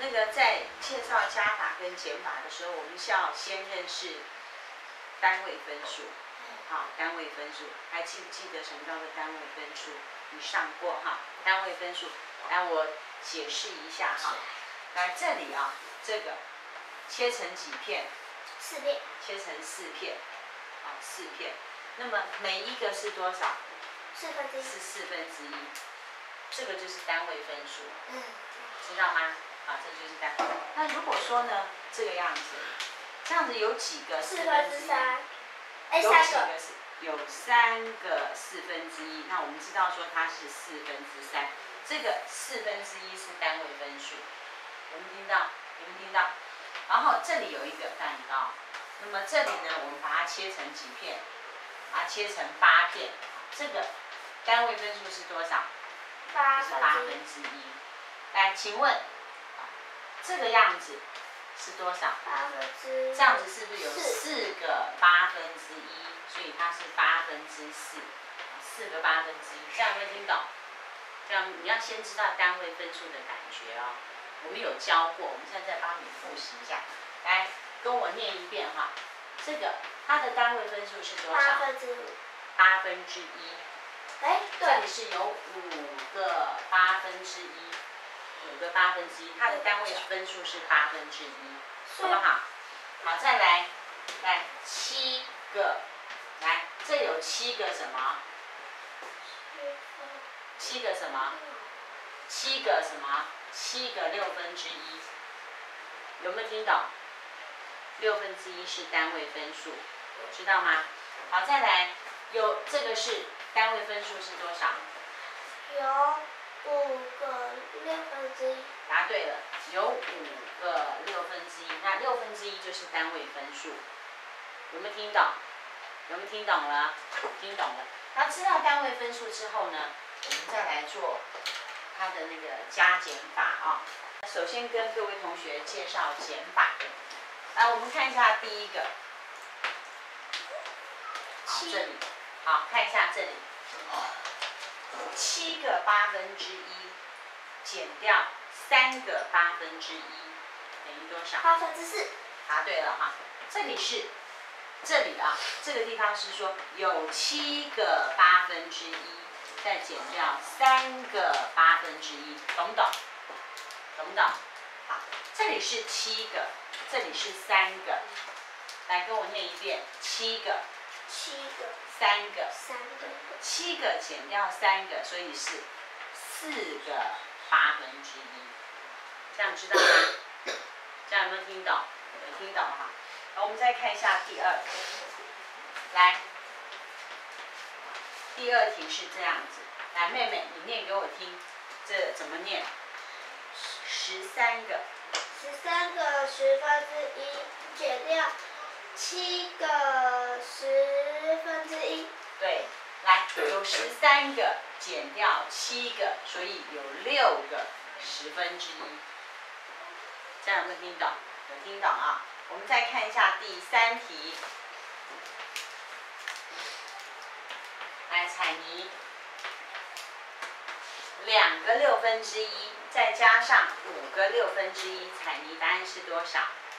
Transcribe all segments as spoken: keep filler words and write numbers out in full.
那个在介绍加法跟减法的时候，我们是要先认识单位分数。好，单位分数，还记不记得什么叫做单位分数？你上过哈？单位分数，来我解释一下哈。来这里啊，这个切成几片？ 四片。 切成四片，啊，四片。那么每一个是多少？ 四分之一。 是四分之一。这个就是单位分数， 嗯， 知道吗？啊，这就是单。那如果说呢，这个样子，这样子有几个四分之一？ 哎， 有三个。 几个是？有三个四分之一。那我们知道说它是四分之三，这个四分之一是单位分数。有没有听到？有没有听到？然后这里有一个蛋糕，那么这里呢，我们把它切成几片？把它切成八片。这个单位分数是多少？ 八就是八分之一。来，请问，这个样子是多少？ 八分之。 这样子是不是有四个八分之一？所以它是八分之四，四个八分之一。这样有没有听懂？这样你要先知道单位分数的感觉哦。我们有教过，我们现在再帮你复习一下。来，跟我念一遍哈。这个它的单位分数是多少？ 八分之五。 八分之一。 哎， 这里是有五个八分之一，五个八分之一，它的单位分数是八分之一，好不好？好，再来，来七个，来，这有七个什么？七个什么？七个什么？七个六分之一，有没有听懂？六分之一是单位分数，知道吗？好，再来，有这个是单位分数是多少？ 有五个六分之一。 答对了，有五个六分之一，那六分之一就是单位分数，有没有听懂？有没有听懂了？听懂了。那知道单位分数之后呢，我们再来做它的那个加减法啊。首先跟各位同学介绍减法。来，我们看一下第一个，好，这里，好，看一下这里，七个八分之一减掉三个八分之一等于多少？ 八分之四。 答对了哈，这里是这里啊，这个地方是说有七个八分之一，再减掉三个八分之一，懂不懂？懂不懂？好，这里是七个，这里是三个，来跟我念一遍，七个， 七个， 三个， 三个， 七个减掉三个，所以是四个八分之一，这样知道吗？这样有没有听懂？有听懂哈？好，我们再看一下第二题，来，第二题是这样子，来，妹妹你念给我听，这怎么念？十三个。 十三个十分之一减掉七个十分之一。 对，来，有十三个减掉七个，所以有六个十分之一。这样有没有听懂？有听懂啊？我们再看一下第三题。来，彩妮，两个六分之一，再加上五个六分之一，彩妮答案是多少？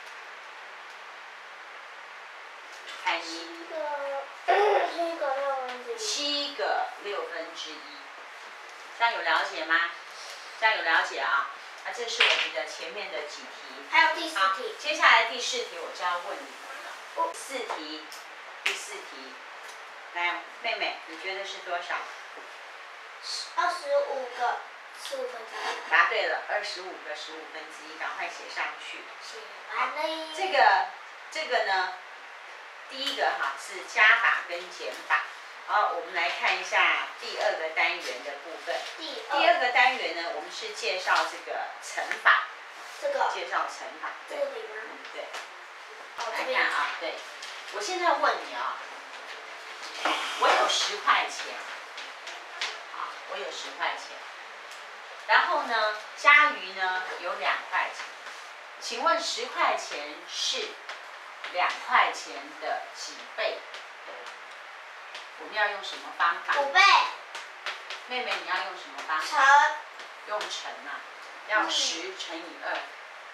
彩妮。 七个，七个六分之一。七个六分之一，这样有了解吗？这样有了解啊？那这是我们的前面的几题。 还有第四好， 题。 接下来第四题我就要问你们了。四题，第四题，来，妹妹，你觉得是多少？ 二十五个十五分之一。 答对了，二十五个十五分之一，赶快写上去。 写完了。 这个这个呢，第一个哈是加法跟减法。好，我们来看一下第二个单元的部分。 第第二个单元呢，我们是介绍这个乘法。 这个。 介绍乘法。 这个里吗？ 嗯，对。 哦， 来看啊，对。我现在问你啊，我有十块钱，啊，我有十块钱。然后呢，佳瑜呢有两块钱。请问十块钱是两块钱的几倍？我们要用什么方法？ 五倍。 妹妹，你要用什么方法？ 乘。 用乘啊，要十乘以二，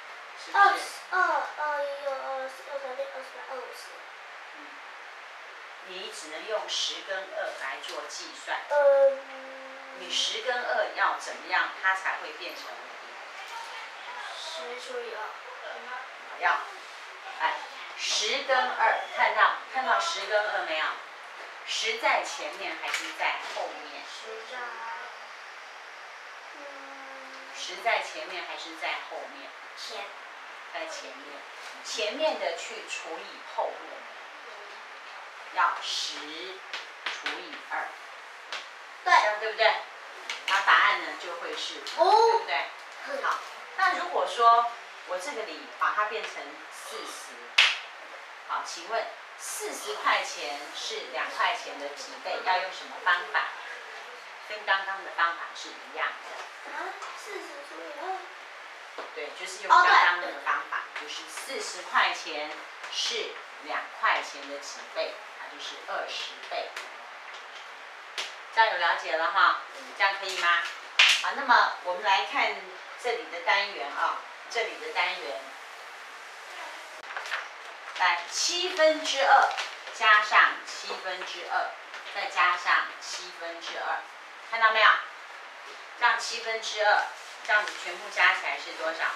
是不二是？ 二二一二二四二三六二十八二五十。 嗯，你只能用十跟二来做计算。 嗯。 你十跟二要怎么样，它才会变成？ 十除以二。 要，哎，十跟二，看到看到十跟二没有？十在前面还是在后面？ 十在。嗯。 十在前面还是在后面？ 前。 在前面，前面的去除以后面的，要十除以二， 对， 这样对不对？那答案呢就会是， 哦、 对不对？好，那如果说我这个里把它变成四十，好，请问四十块钱是两块钱的几倍？要用什么方法？跟刚刚的方法是一样的。 啊，四十除以二。 对，就是用刚刚那个方法，就是四十块钱是两块钱的几倍，那就是二十倍。这样有了解了哈？这样可以吗？好，那么我们来看这里的单元啊，这里的单元，来七分之二加上七分之二，再加上七分之二，看到没有？这样七分之二。这样子全部加起来是多少？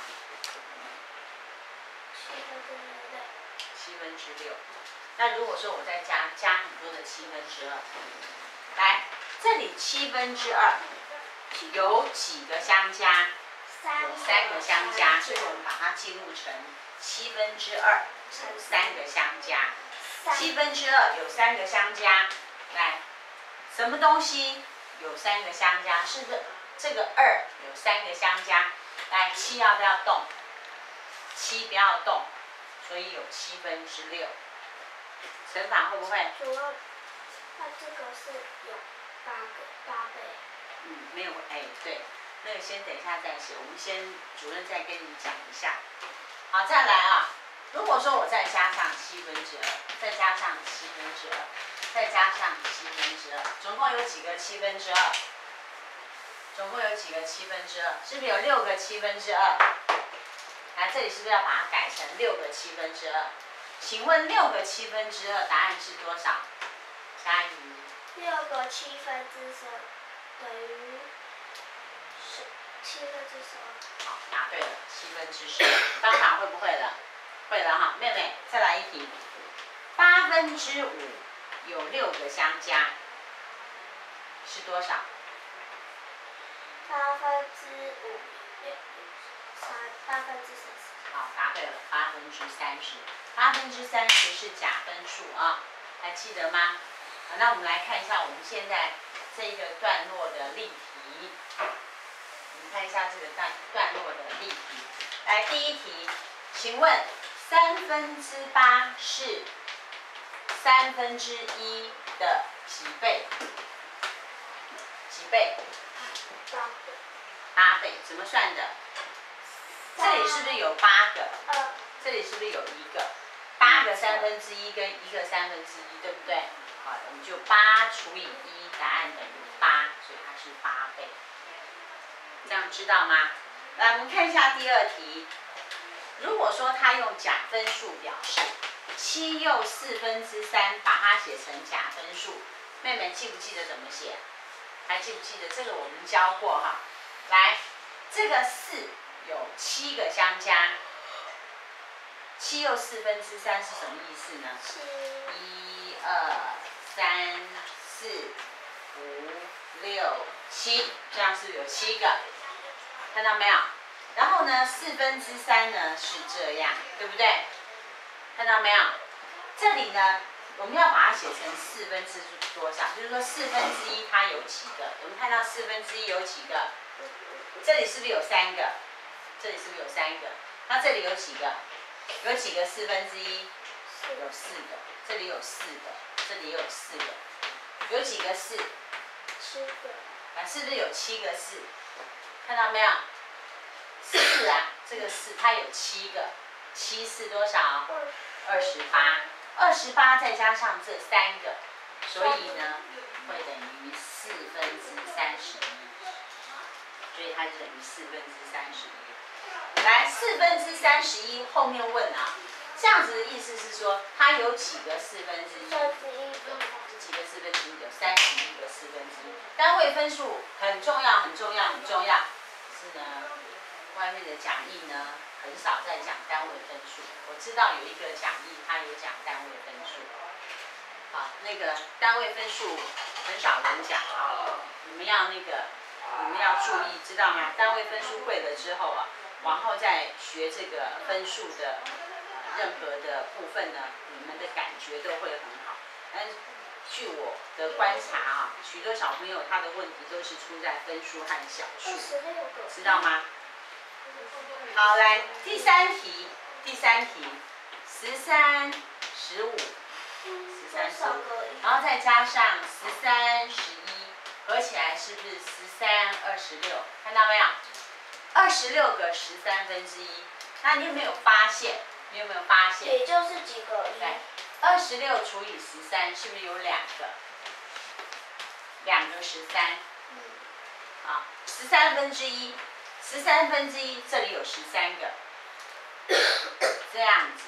七分之六。那如果说我再加加很多的七分之二，来，这里七分之二有几个相加？有三个相加，所以我们把它记录成七分之二乘三个相加。七分之二有三个相加，来，什么东西有三个相加？是不是？这个二有三个相加，来七要不要动？七不要动，所以有七分之六。乘法会不会？ 主要，它这个是有八个八倍。 嗯，没有，哎，对，那个先等一下再写，我们先主任再跟你讲一下。好，再来啊，如果说我再加上七分之二，再加上七分之二，再加上七分之二，总共有几个七分之二？总共有几个七分之二？是不是有六个七分之二？来，这里是不是要把它改成六个七分之二？请问六个七分之二答案是多少？佳瑜。 六个七分之十等于十七分之十二。 好，答对了，七分之十。方法会不会了？会了哈，妹妹，再来一题。八分之五有六个相加，是多少？ 八分之五，六三，八分之三十。 好，答对了，八分之三十。八分之三十是假分数啊，还记得吗？好，那我们来看一下我们现在这一个段落的例题。我们看一下这个段段落的例题。来，第一题，请问三分之八是三分之一的几倍？几倍？ 八倍。 八倍，怎么算的？这里是不是有八个？ 二。 这里是不是有一个？八个三分之一跟一个三分之一，对不对？好，我们就八除以一，答案等于八，所以它是八倍。这样知道吗？来，我们看一下第二题。如果说它用假分数表示，七又四分之三，把它写成假分数，妹妹记不记得怎么写？还记不记得？这个我们教过哈。来，这个四有七个相加，七又四分之三是什么意思呢？一二三四五六七，这样是不是有七个？看到没有？然后呢，四分之三呢是这样，对不对？看到没有？这里呢，我们要把它写成四分之多少？就是说四分之一它有几个？我们看到四分之一有几个？这里是不是有三个？这里是不是有三个？那这里有几个？有几个四分之一？有四个。这里有四个，这里有四个。有几个四？ 七个。 啊，是不是有七个四？看到没有？四啊，这个四它有七个，七四多少？二十八。二十八再加上这三个，所以呢会等于四分之三十一。所以它就等于四分之三十一。来， 来，四分之三十一后面问啊，这样子的意思是说，它有几个四分之一？ 三十一个。 几个四分之一？有三十一个四分之一。单位分数很重要，很重要，很重要。是呢，外面的讲义呢很少在讲单位分数。我知道有一个讲义，它有讲单位分数。好，那个单位分数很少人讲啊，你们要那个，你们要注意，知道吗？单位分数会了之后啊，往后再学这个分数的任何的部分呢，你们的感觉都会很好。但是据我的观察啊，许多小朋友他的问题都是出在分数和小数，知道吗？好，来第三题，第三题，十三、十五。十三、十五，然后再加上十三、十一，合起来是不是十三、二十六？看到没有？二十六个十三分之一。那你有没有发现？你有没有发现？ 也就是几个一？ 对，二十六除以十三是不是有两个？两个十三。 嗯。 啊，十三分之一，十三分之一这里有十三个，这样子。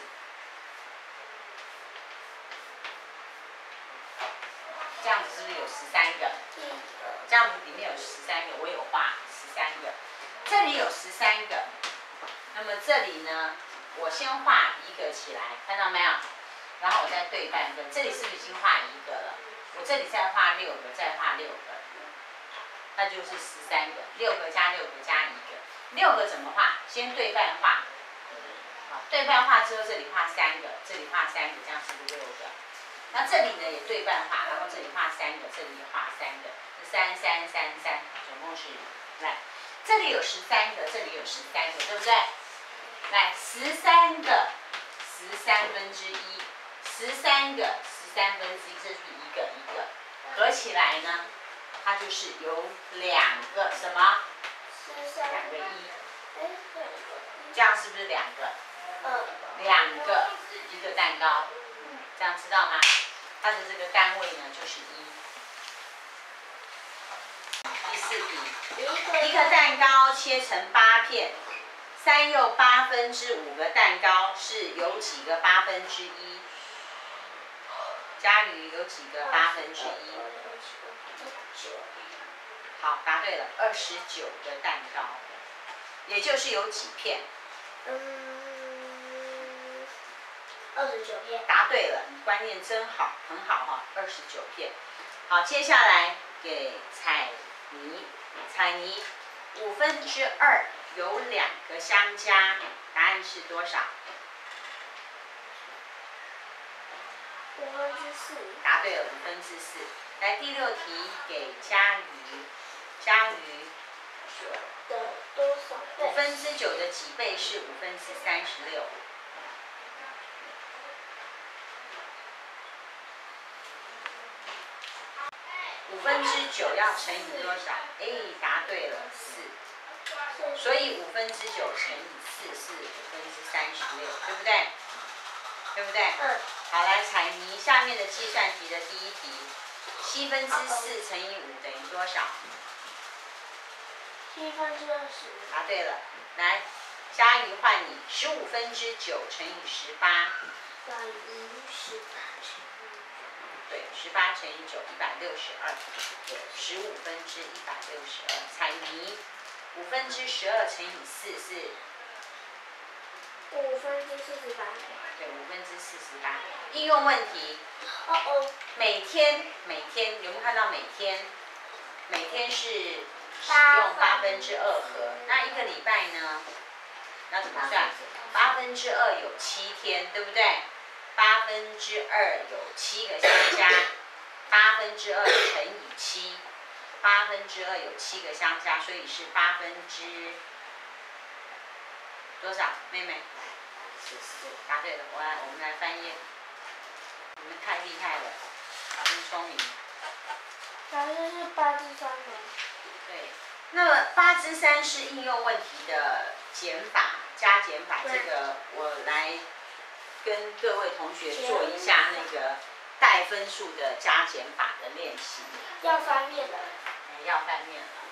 这样子是不是有十三个？这样子里面有十三个，我有画十三个，这里有十三个。那么这里呢，我先画一个起来，看到没有？然后我再对半分，这里是不是已经画一个了？我这里再画六个，再画六个，那就是十三个。六个加六个加一个，六个怎么画？先对半画。好，对半画之后，这里画三个，这里画三个，这样是不是六个？那这里呢也对半画，然后这里画三个，这里也画三个，三三三三，总共是来，这里有十三个，这里有十三个，对不对？来，十三个十三分之一，十三个十三分之一，这是一个一个，合起来呢，它就是有两个什么？两个一。这样是不是两个？ 嗯。 两个一个蛋糕。这样知道吗？它的这个单位呢就是一。第四题，一个蛋糕切成八片，三又八分之五个蛋糕是有几个八分之一？佳瑜有几个八分之一？好，答对了，二十九个蛋糕，也就是有几片？ 嗯。二十九片。 答对了，你观念真好，很好哈，二十九片。好，接下来给彩妮，彩妮五分之二有两个相加，答案是多少？ 五分之四。 答对了，五分之四。来第六题给佳瑜，佳瑜的多少倍？ 五分之九的几倍是五分之三十六？五分之九要乘以多少？哎，答对了，四。所以五分之九乘以四是五分之三十六，对不对？对不对？ 嗯。 好，来彩妮下面的计算题的第一题，七分之四乘以五等于多少？ 七分之二十。 答对了，来，佳瑜换你，十五分之九乘以十八。 等于十八乘以。 对，十八乘以九，一百六十二。十五分之一百六十二。彩妮，五分之十二乘以四是？ 五分之四十八。 对，五分之四十八。应用问题。 哦哦。 每天，每天有没有看到每天？每天是使用八分之二合。那一个礼拜呢？那怎么算？八分之二有七天，对不对？八分之二有七个相加，八分之二乘以七，八分之二有七个相加，所以是八分之多少？妹妹？ 十四。答对了，我来，我们来翻页。你们太厉害了，真聪明。 答案是八之三吗？ 对，那么八之三是应用问题的减法、加减法，这个我来跟各位同学做一下那个带分数的加减法的练习。 要翻面了。 哎，要翻面了。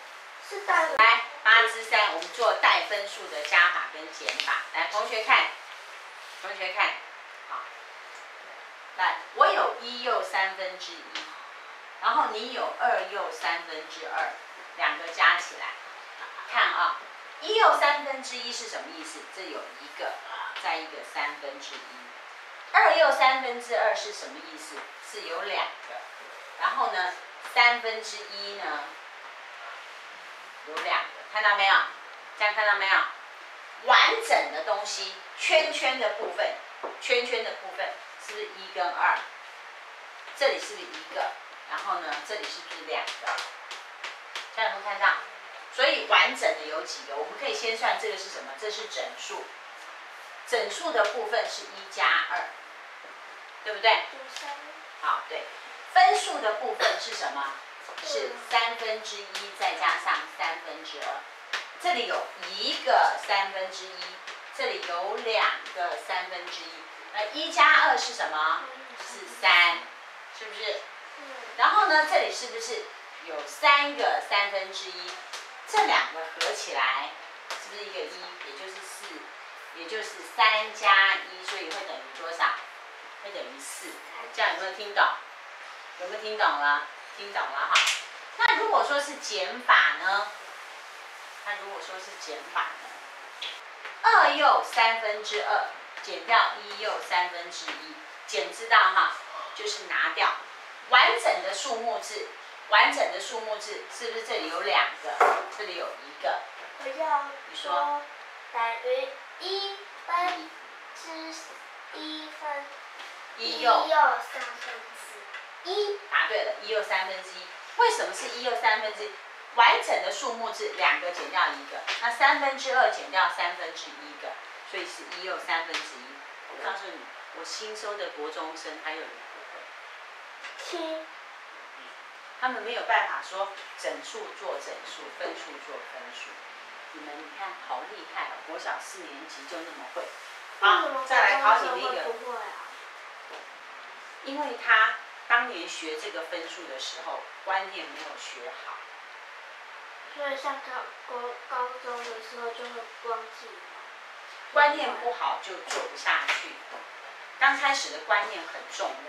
是带来，八之三，我们做带分数的加法跟减法。来，同学看，同学看，好，来，我有一又三分之一，然后你有二又三分之二，两个加起来，看啊，一又三分之一是什么意思？这有一个，再一个三分之一。二又三分之二是什么意思？是有两个，然后呢，三分之一呢有两个，看到没有？这样看到没有？完整的东西，圈圈的部分，圈圈的部分是不是一跟二？这里是不是一个？然后呢，这里是不是两个？这样有没有看到？所以完整的有几个？我们可以先算这个是什么？这是整数，整数的部分是一加二。对不对？好，对。分数的部分是什么？是三分之一再加上三分之二。这里有一个三分之一，这里有两个三分之一。那一加二是什么？是三，是不是？然后呢，这里是不是有三个三分之一？这两个合起来是不是一个一？也就是四，也就是三加一，所以会等于多少？会等于四，这样有没有听懂？有没有听懂了？听懂了哈。那如果说是减法呢？那如果说是减法呢？二又三分之二减掉一又三分之一，减知道哈，就是拿掉完整的数目字。完整的数目字是不是这里有两个？这里有一个。 我要你说等于一分之一分。 一又三分之一， 答对了，一又三分之一。为什么是一又三分之一？完整的数目字两个减掉一个，那三分之二减掉三分之一个，所以是一又三分之一。我告诉你，我新收的国中生还有人不会， 七， 他们没有办法说整数做整数，分数做分数。你们你看好厉害哦，国小四年级就那么会。好，再来考你那个。因为他当年学这个分数的时候，观念没有学好， 所以上高高高中的时候就会忘记了。 观念不好就做不下去。刚开始的观念很重要，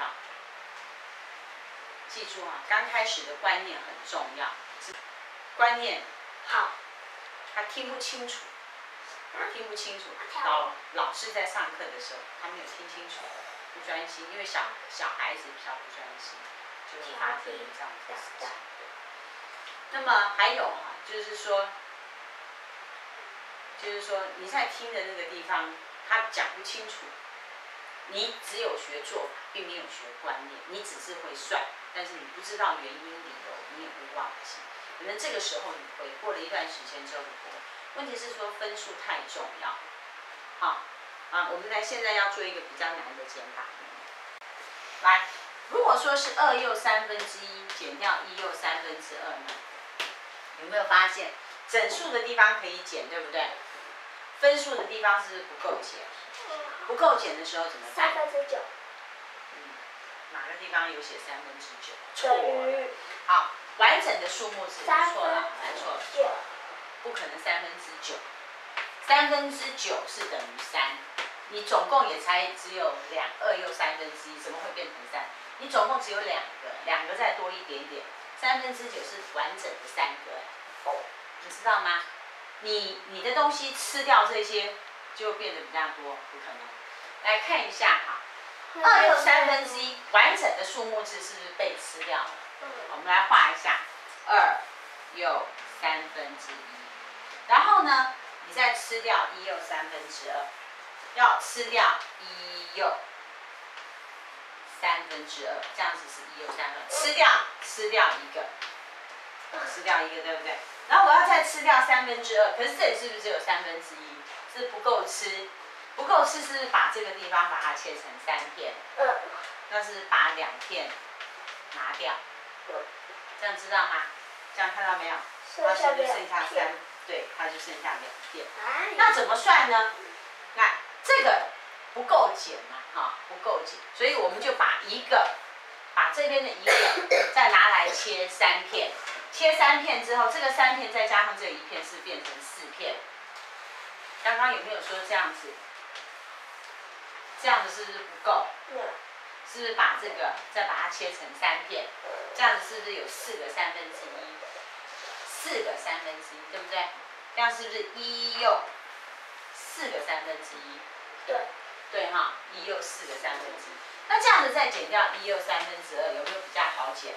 记住啊，刚开始的观念很重要。观念好，他听不清楚，听不清楚。老老师在上课的时候，他没有听清楚。不专心，因为小小孩子比较不专心，就会发生这样子的事情。那么还有哈、啊，就是说，就是说你在听的那个地方，他讲不清楚，你只有学做法，并没有学观念，你只是会算，但是你不知道原因理由，你也会忘记。可能这个时候你会过了一段时间之后你不会。问题是说分数太重要，好。啊，我们来现在要做一个比较难的减法。来，如果说是二又三分之一减掉一又三分之二呢，有没有发现整数的地方可以减，对不对？分数的地方是不是不够减？不够减的时候怎么办？ 三分之九。 嗯，哪个地方有写三分之九？错了。好，完整的数目字错了，来错了，错了，不可能三分之九。三分之九是等于三，你总共也才只有两，二又三分之一，怎么会变成三？你总共只有两个，两个再多一点点，三分之九是完整的三个，你知道吗？你你的东西吃掉这些，就变得比较多，不可能。来看一下哈，二又三分之一，完整的数目字是不是被吃掉了？我们来画一下，二又三分之一，然后呢？你再吃掉一又三分之二，要吃掉一又三分之二，这样子是一又三分，吃掉吃掉一个，吃掉一个，对不对？然后我要再吃掉三分之二，可是这里是不是只有三分之一？是不够吃，不够吃是不是把这个地方把它切成三片？嗯。那是把两片拿掉，这样知道吗？这样看到没有？它是不是剩下三？对，它就剩下两片。那怎么算呢？那这个不够减嘛，哈，不够减，所以我们就把一个，把这边的一个再拿来切三片， 切三片之后，这个三片再加上这一片是变成四片。刚刚有没有说这样子？这样子是不是不够？ 对。 是不是把这个再把它切成三片？这样子是不是有四个三分之一？四个三分之一，对不对？这样是不是一又四个三分之一？ 对。 对哈，一又四个三分之一。那这样子再减掉一又三分之二，有没有比较好减？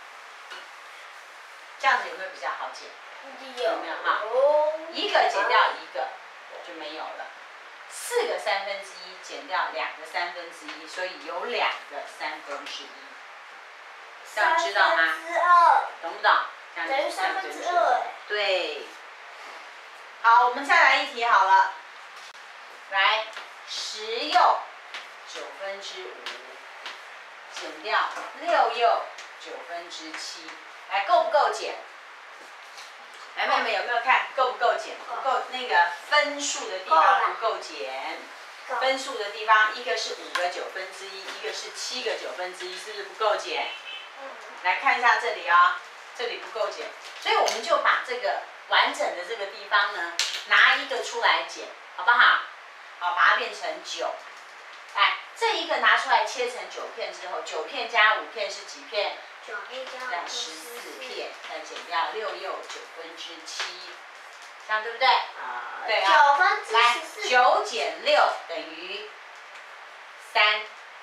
这样子有没有比较好减？有没有哈？一个减掉一个就没有了。四个三分之一减掉两个三分之一，所以有两个三分之一。这样知道吗？ 三分之二。 懂不懂？ 等于三分之二。 对。好，我们再来一题好了。来，十又九分之五减掉六又九分之七，来够不够减？来，妹妹有没有看够不够减？不够，那个分数的地方不够减。分数的地方，一个是五个九分之一，一个是七个九分之一，是不是不够减？来看一下这里啊、哦，这里不够减，所以我们就把这个完整的这个地方呢，拿一个出来减，好不好？好，把它变成九。来，这一个拿出来切成九片之后，九片加五片是几片？ 九片加这样十四片，再减掉六又九分之七，这样对不对？ 呃， 对啊。 九分之来， 十四。 九减六等于三。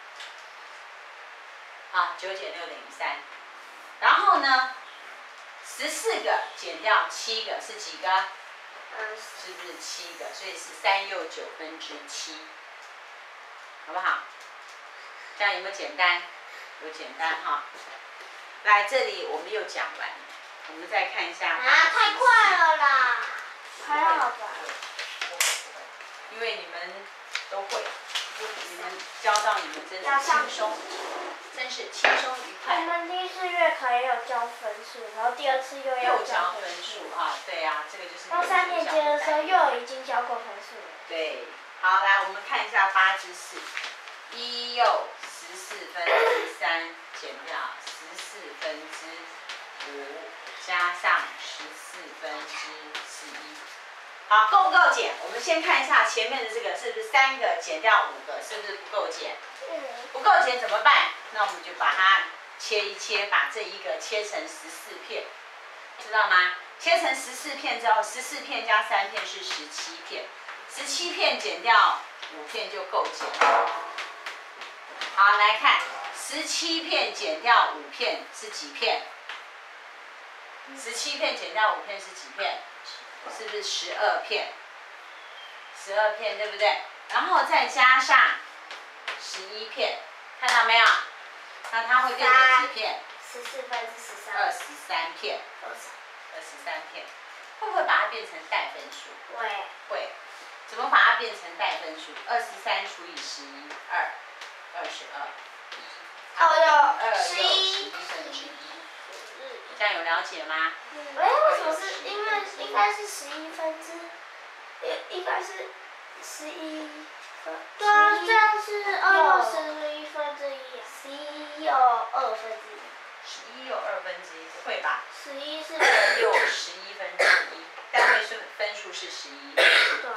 啊，九减六等于三。然后呢，十四个减掉七个是几个？ 嗯， 是不是七个？所以是三又九分之七，好不好？这样有没有简单？有简单哈。来，这里我们又讲完了，我们再看一下。 啊，太快了啦！还好吧。 因为你们都会，你们教到你们真是轻松，真是轻松愉快。 我们第一次月考也有教分数，然后第二次又要又教分数啊，对啊，这个就是。 到三年级的时候又已经教过分数了。 对，好，来我们看一下八之四，一又十四分之三减掉十四分之五加上十四分之十一。好，够不够减？我们先看一下前面的这个是不是三个减掉五个，是不是不够减？ 嗯。 不够减怎么办？那我们就把它切一切，把这一个切成十四片，知道吗？切成十四片之后，十四片加三片是十七片，十七片减掉五片就够减了。好，来看十七片减掉五片是几片？十七片减掉五片是几片？是不是十二片？十二片对不对？然后再加上十一片，看到没有？那它会变成几片？ 十四分之十三。 二十三片。二十三片，会不会把它变成带分数？ 会。 会。怎么把它变成带分数？二十三除以十一，二，二十二，一。 哦哟， 二又十一分之一。这样有了解吗？ 哎，为什么是？因为应该是十一分之，应应该是十一分。对啊，这样是二又十一分之一，十一又二分之一。 十一又二分之一，不会吧？ 十一是二又十一分之一，单位数分数是十一。 对。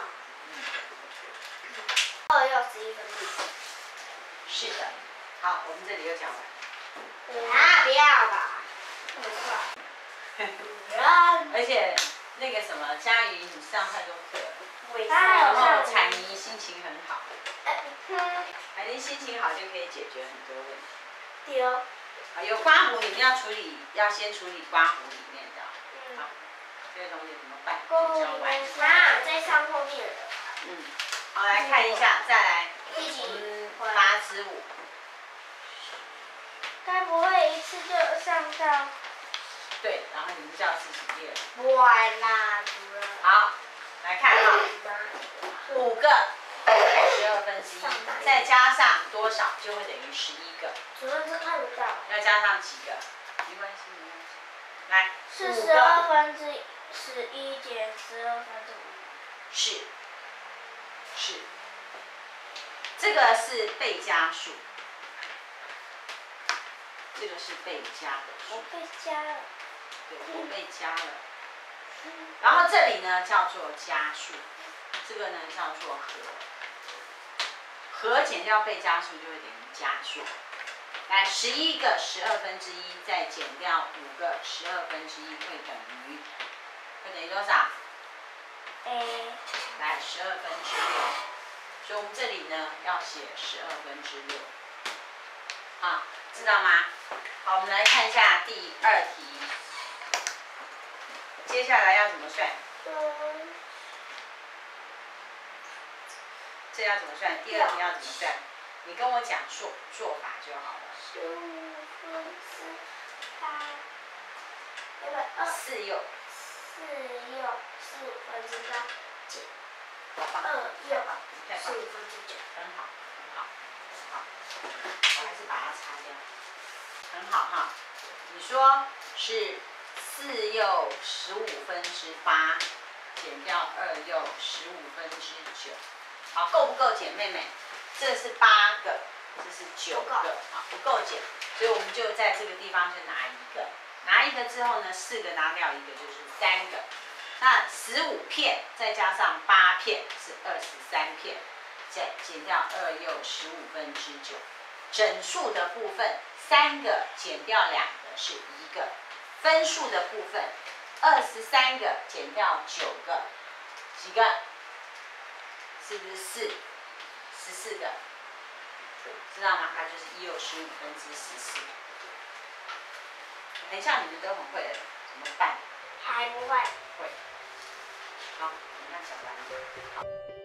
二又十一分之一。 是的。好，我们这里又讲完。 啊，不要吧。 而且那个什么，佳瑜，你上太多课了， 然后彩妮心情很好， 嗯， 彩妮心情好就可以解决很多问题。 对哦。 啊，有刮胡，你们要处理，要先处理刮胡里面的。 嗯。 好，这个东西怎么办？ 刮胡教完。 啊，在上后面了。 嗯。好，来看一下，再来。 第几？ 我们八之五。 该不会一次就上到？ 对，然后你们教自己列。 不玩啦，主任。 好，来看哈，五个十二分之一，再加上多少就会等于十一个。 主任是看不到。 要加上几个？没关系，没关系。来， 是十二分之十一减十二分之五。 是。是。这个是倍加数。这个是倍加的数。 我被加了。 对，我被加了。然后这里呢叫做加数，这个呢叫做和。和减掉被加数就会等于加数。来，十一个十二分之一再减掉五个十二分之一会等于会等于多少？ A。 来，十二分之六。所以我们这里呢要写十二分之六。好，知道吗？好，我们来看一下第二题。接下来要怎么算？ 嗯。 这要怎么算？第二题要怎么算？你跟我讲做做法就好了。 十五分之八，对不对？二。 四又。 四又十五分之八减二又十五分之九。 很好，很好，很好。我还是把它擦掉。很好哈。你说是四又十五分之八减掉二又十五分之九。好，够不够减，妹妹？这是八个，这是九个，啊，不够减，所以我们就在这个地方就拿一个，拿一个之后呢，四个拿掉一个就是三个，那十五片再加上八片是二十三片，再减掉二又十五分之九，整数的部分三个减掉两个是一个，分数的部分二十三个减掉九个，几个？是不是四？十四个，知道吗？它就是一又十五分之十四。等一下你们都很会了，怎么办？ 还不会。 会。好，你看讲完了。好。